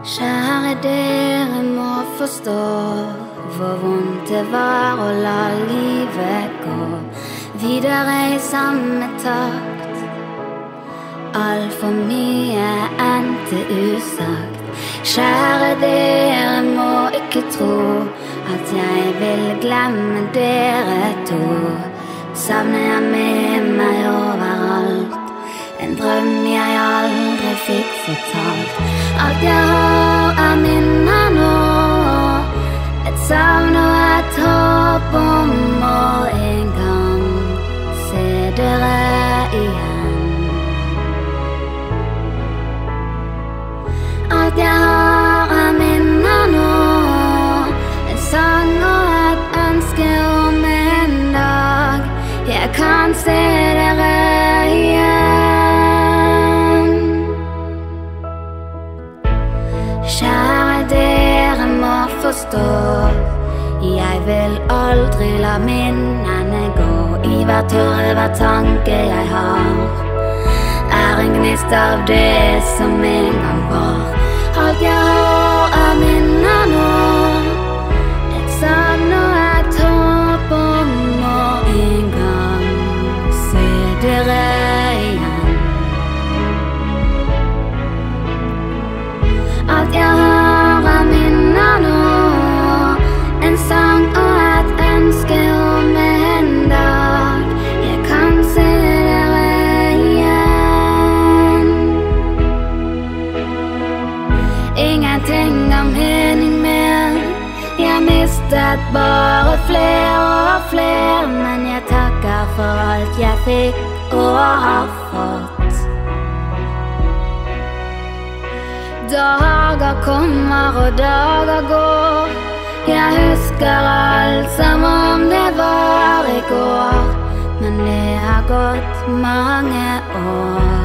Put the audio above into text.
Kjære dere må forstå hvor vondt det var å la livet gå videre i samme takt. Alt for mye endte usagt. Kjære dere må ikke tro at jeg vil glemme dere to. Savner jeg med meg overalt, en drøm jeg aldri fikk fortalt. Alt jeg har er minner nå, et savn og et håp om å en gang se dere igjen. Alt jeg har er minner nå, en sang og et ønske om en dag jeg kan se dere igjen. Kjære dere må forstå, jeg vil aldri la minnene gå. I hver tåre, hver tanke jeg har, er en gnist av det som en gang var. Alt jeg har er minner nå, et savn og et håp om å en gang se dere igjen. Alt jeg har er minner nå, en sang og et ønske om en dag jeg kan se dere igjen. Ingenting har mening mer, jeg mistet bare flere og flere, men jeg takker for alt jeg fikk og har fått. Dager kommer og dager går, jeg husker alt som om det var i går, men det har gått mange år.